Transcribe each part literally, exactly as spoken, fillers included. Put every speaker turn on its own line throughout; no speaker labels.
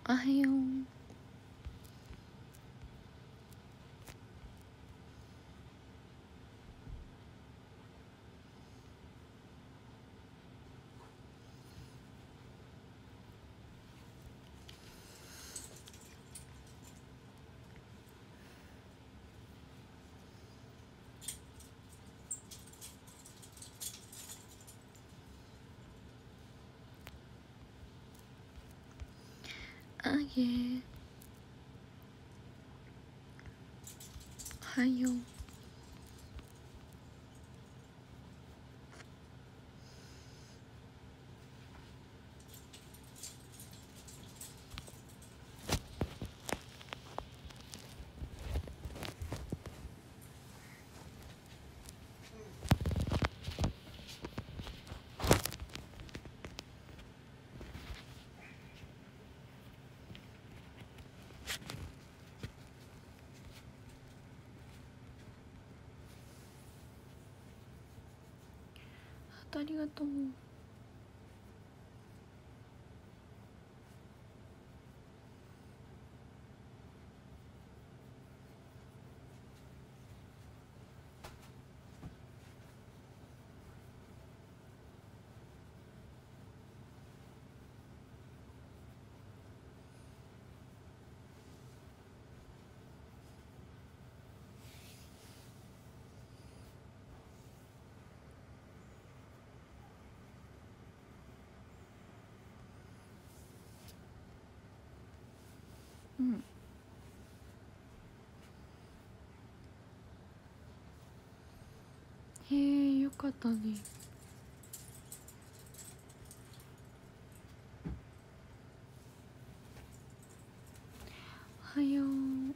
おはよう。あげー。おはよう。ありがとう。うん。へえ、よかったね。おはよう。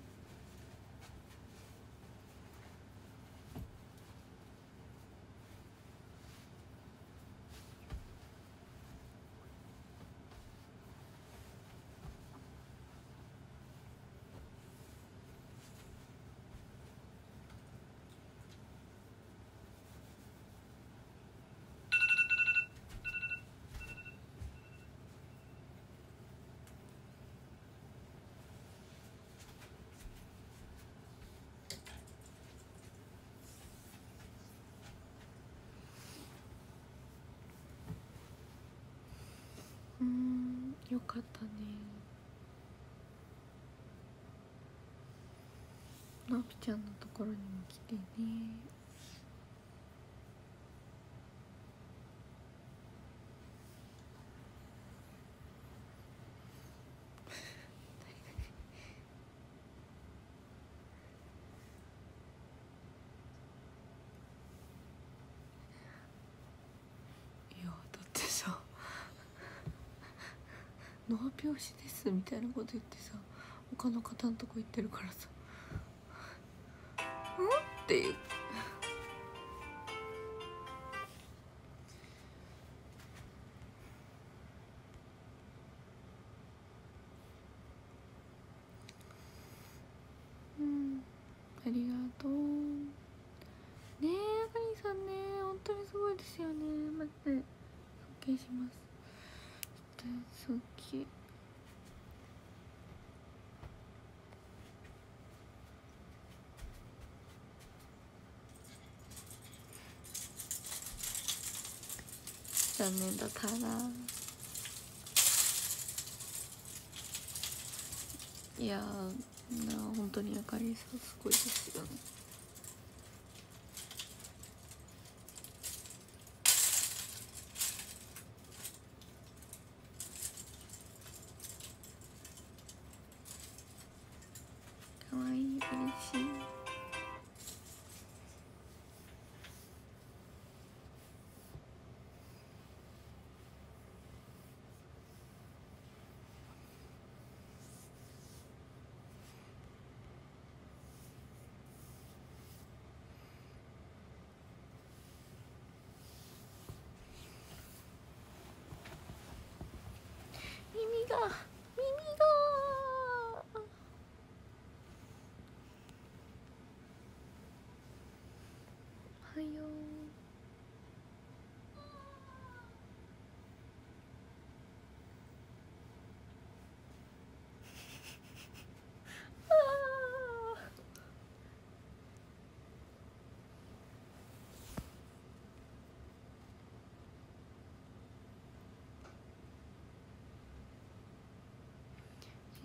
うーん、よかったね。のびちゃんのところにも来てね。いや、だってさ、脳拍子ですみたいなこと言ってさ、他の方のとこ行ってるからさ、んっていう。うん、ありがとうねえ。あかりさんね、本当にすごいですよね。マジで尊敬します。大好き。残念だったら。いやー、な本当にあかりさんすごいですよね。かわいい、嬉しい。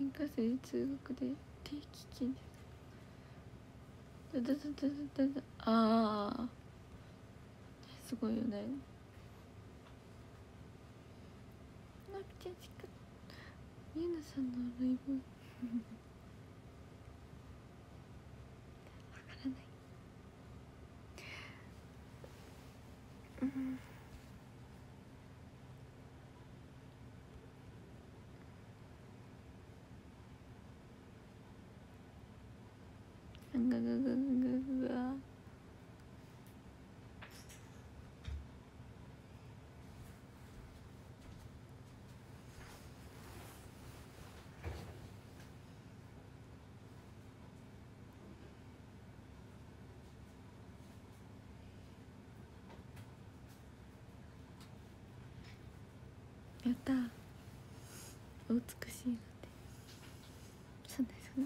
新幹線で通学で定期券でだだだだだだああすごいよね。なっちゃんしかみゆなさんのライブわからない。うんガガガガガガガやったー。お美しいのでそうねそうね。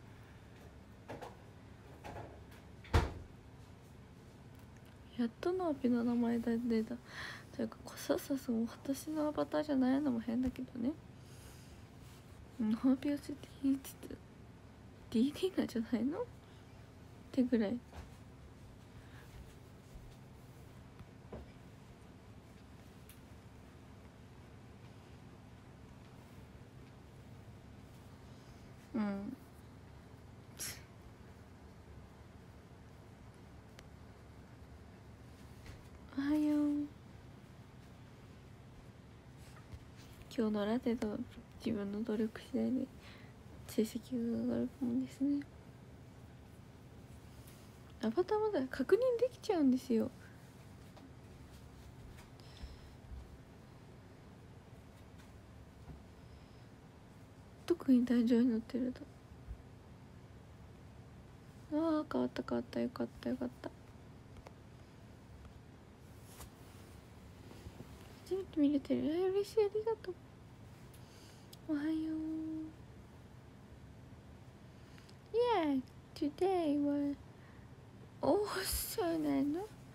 やっとのアピの名前だ出たというかコササスも私のアバターじゃないのも変だけどね。ノービオス ディーディーなんじゃないのってぐらい。うんおはよう。今日のラテと自分の努力次第で成績が上がるかもですね。アバターまだ確認できちゃうんですよ。特に壇上に乗ってるとああ変わった変わったよかったよかった。初めて見れてる。え嬉しいありがとう。おはよう。Yeah today was おおそうなの We are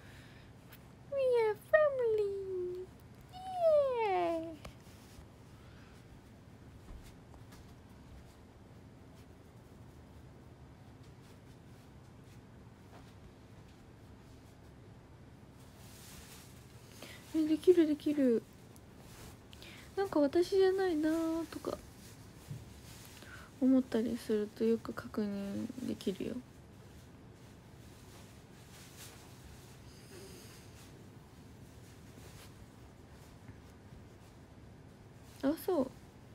family Yeahえできるできる。なんか私じゃないなとか思ったりするとよく確認できるよ。あそう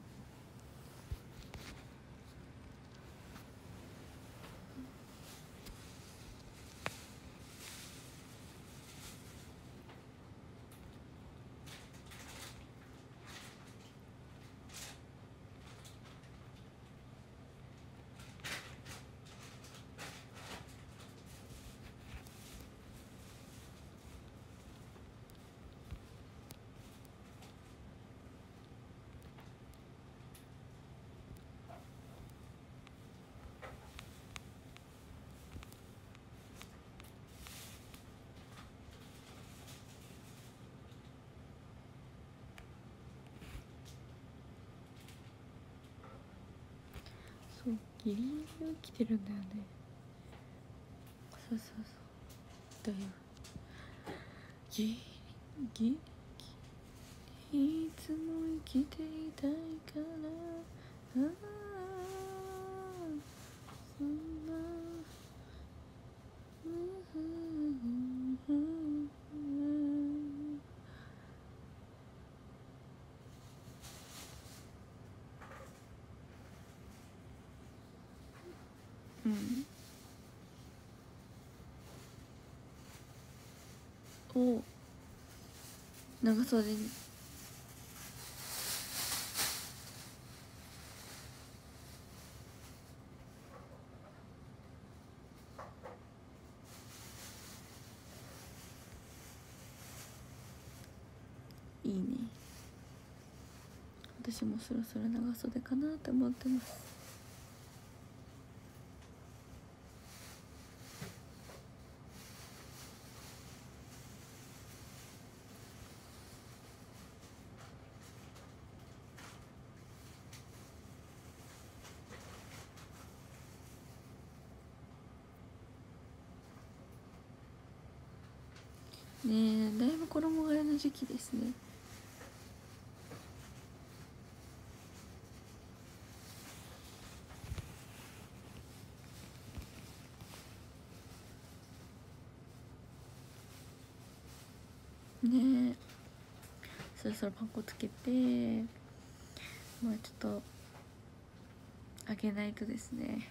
そうギリギリ来てるんだよね。そうそうそうだよ。ギリギリいつも生きていたいからああそんなうんお長袖にいいね。私もそろそろ長袖かなって思ってます。 ねえ、だいぶ衣替えの時期ですね。ねえ、そろそろパン粉つけて、まあちょっと揚げないとですね。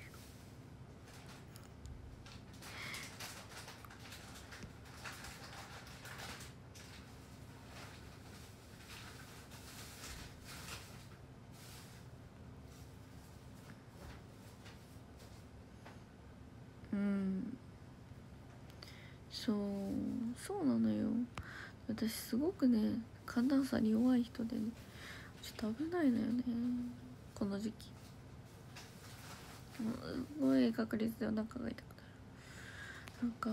うん、そうそうなのよ。私すごくね、寒暖差に弱い人でね、ちょっと危ないのよね、この時期。もうすごい確率でお腹が痛くなる。なんか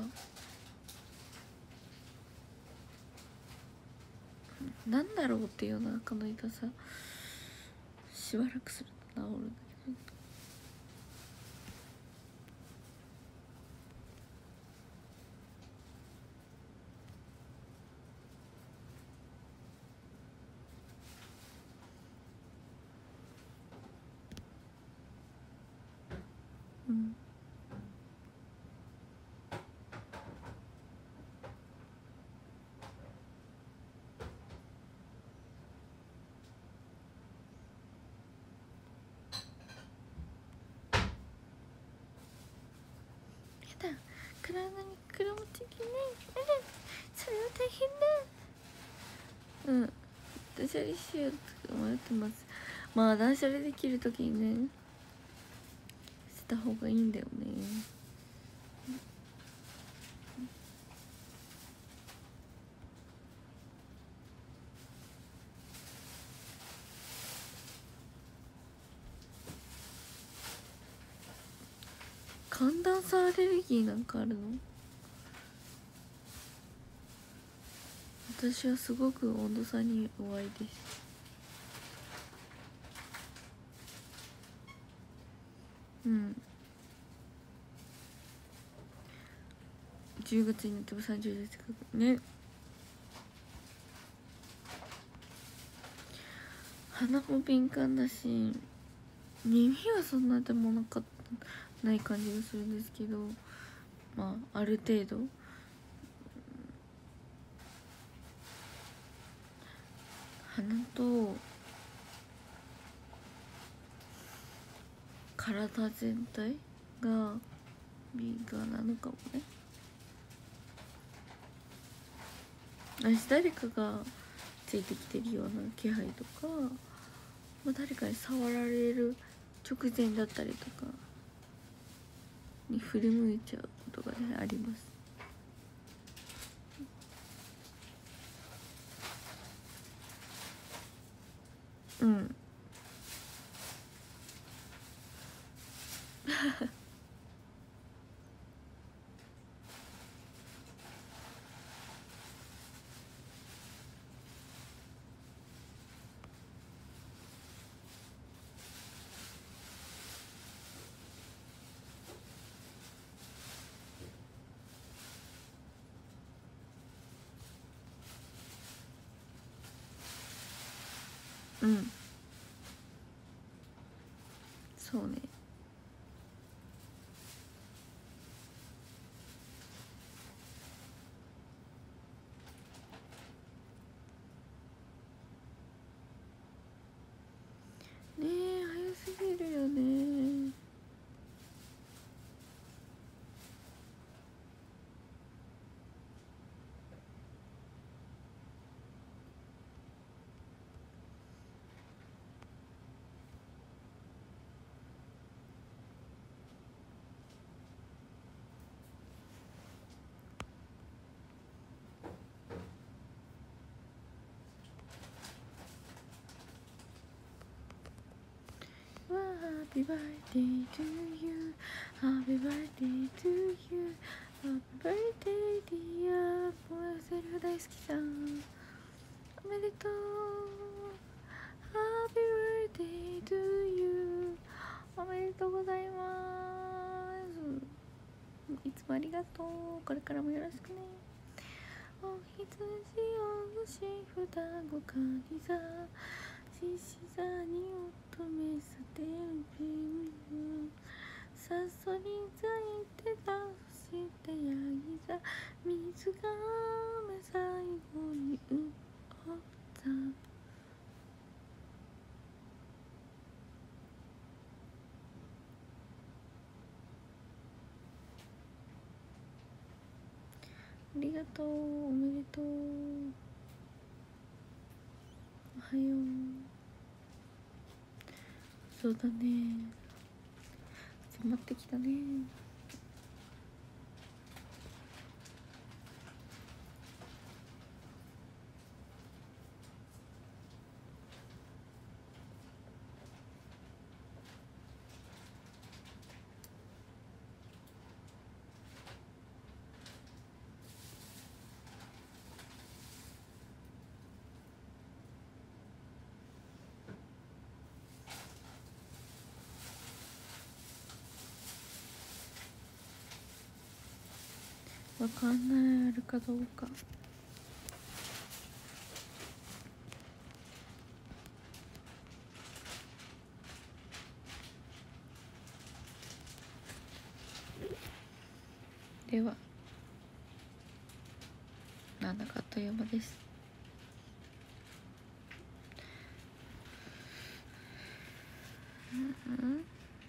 なんだろうっていうようなこの痛さ、しばらくすると治るんだけど。うん、やだ、体に黒持ちきね、あれそれは大変だ。うん、断捨離しようと迷ってます。まあ断捨離できるときにね、した方がいいんだよね。寒暖差アレルギーなんかあるの？私はすごく温度差に弱いです。うん、じゅうがつになってもさんじゅうど近くね。鼻も敏感だし、耳はそんなでもなかない感じがするんですけど、まあある程度鼻と体全体が敏感なのかもね。私誰かがついてきてるような気配とか、まあ、誰かに触られる直前だったりとかに振り向いちゃうことがねあります。うんうん、そうね。ねえ、早すぎるよね。わあ、Happy birthday to you, Happy birthday to you, Happy birthday dear ポエセル大好きさん、おめでとう。 Happy birthday to you、 おめでとうございます。いつもありがとう。これからもよろしくね。おひ羊を牛双子かりざ獅子座に乙女さ天秤さそり座いてたそしてヤギ座水がめ最後にうお座ありがとう、おめでとう、おはよう。そうだね、迫ってきたね。わかんない、あるかどうか。ではなんだかあっという間です。うん、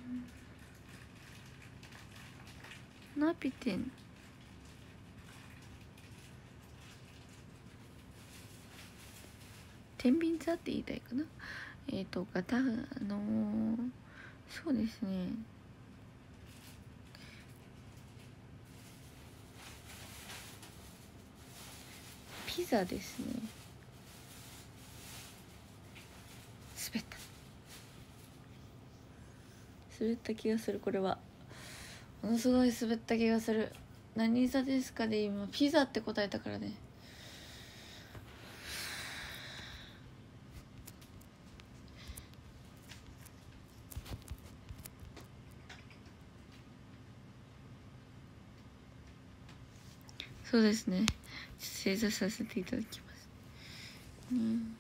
ナピテン天秤座って言いたいかな。えっ、ー、とかたあのー、そうですね、ピザですね。滑った滑った気がする。これはものすごい滑った気がする。何座ですかで今ピザって答えたからね。そうですね、正座させていただきます。うん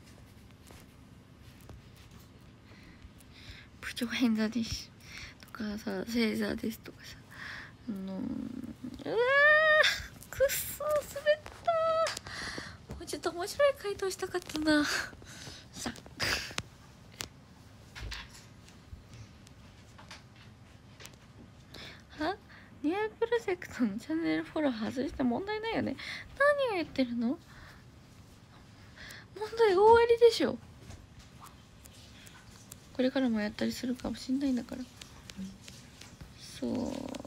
部長変座ですとかさ、正座ですとかさ、あのー、うわーくっそー滑ったー。もうちょっと面白い回答したかったなさはニュープロジェクトのチャンネルフォロー外して問題ないよね。何を言ってるの。問題大ありでしょ。これからもやったりするかもしんないんだから。そう、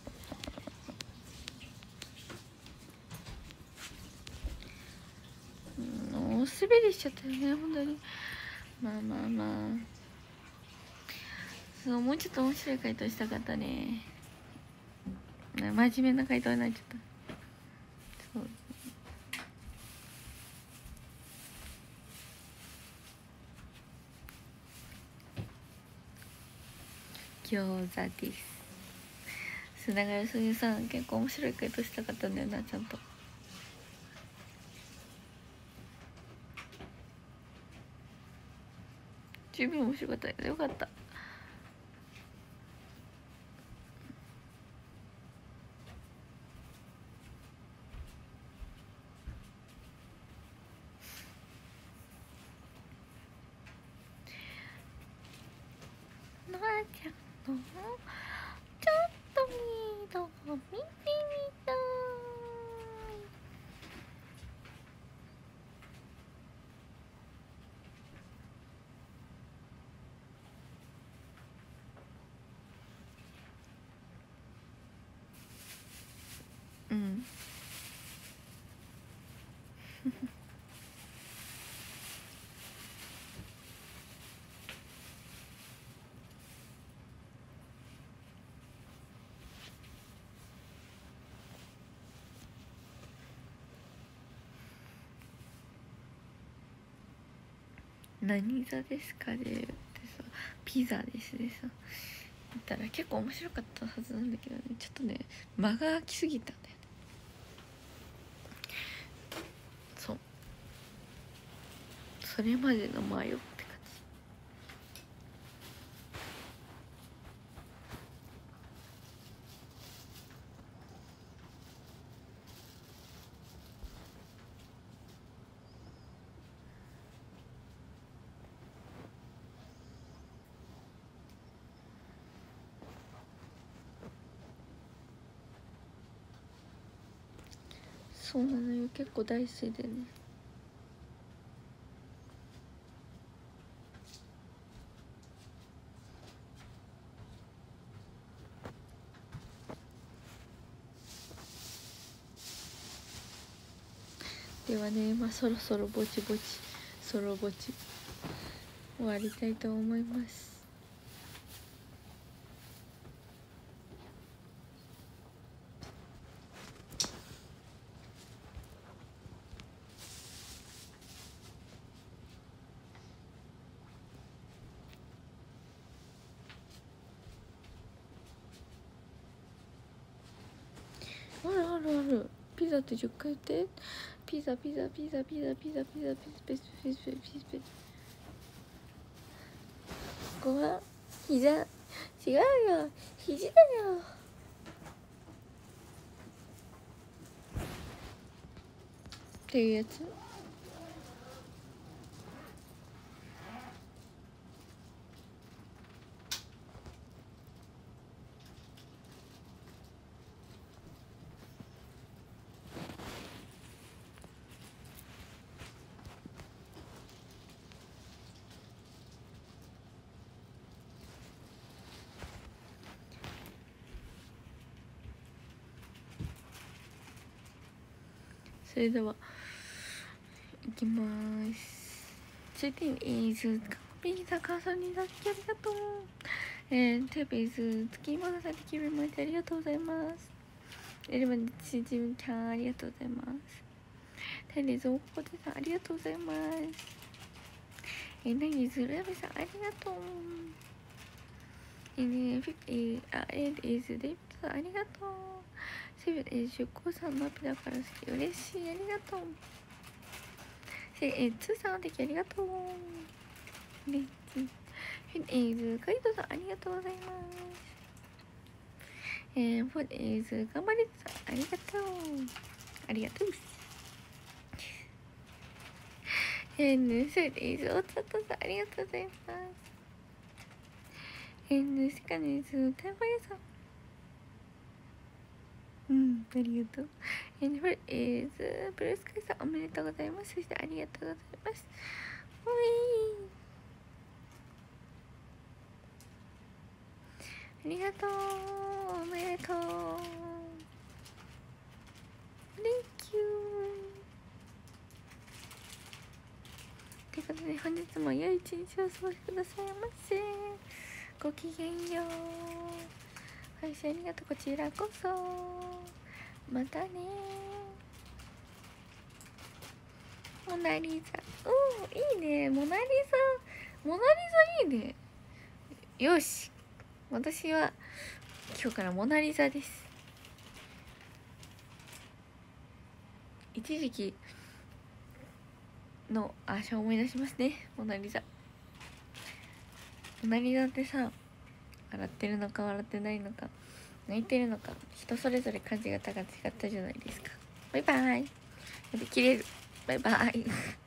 うん、お滑りしちゃったよね本当に。まあまあまあ、そうもうちょっと面白い回答したかったね。真面目な回答になっちゃった。そう餃子です。だからそういうさ結構面白い回答したかったんだよなちゃんと。十分面白かったよ。よかった。ノアちゃんのちょっとミートを見てみたい。うん何座ですかでってさ、ピザですでさ言ったら結構面白かったはずなんだけどね、ちょっとね間が空きすぎたんだよね。そうそれまでの迷うって感じ。そうなのよ、結構大好きでね。ではね、まあそろそろぼちぼちソロぼち終わりたいと思います。あるあるある。ピザってじゅっかい言って。ピザピザピザピザピザピザピザピザピザピザピザピザ。ここは膝。違うよ、肘だよ。っていうやつ。それではいきます。ついてにイズピザカーソンにだけありがとう。えー、テープイズ月物さんできるまでありがとうございます。エレバンチジムちゃんありがとうございます。テレゾーコテさんありがとうございます。えー、ナギズルヤベさんありがとう。えー、フィフティーあエーイズデイビッドさんありがとう。セブンえー、出向さんのアピだから好き嬉しいありがとう。せえー、ツーさんおできありがとう。レッツフィンエーズカイトさんありがとうございます。えー、フォーエーズ頑張れさんありがとうありがとう。えー、ヌスエーズおつとさんありがとうございます。えー、ヌシカネズタイバヤさんうんありがとう。えー、フォーエーズブルースカイさんおめでとうございます。そしてありがとうございます。ほいありがとうおめでとう Thank you ということで本日も良い一日をお過ごしくださいませ。ごきげんよう。配信ありがとう。こちらこそまたね。モナリザおーいいね。モナリザモナリザいいね。よし私は今日からモナリザです。一時期のあしを思い出しますね。モナリザモナリザってさ笑ってるのか笑ってないのか泣いてるのか人それぞれ感じ方が違ったじゃないですか。バイバイで切れるバイバイ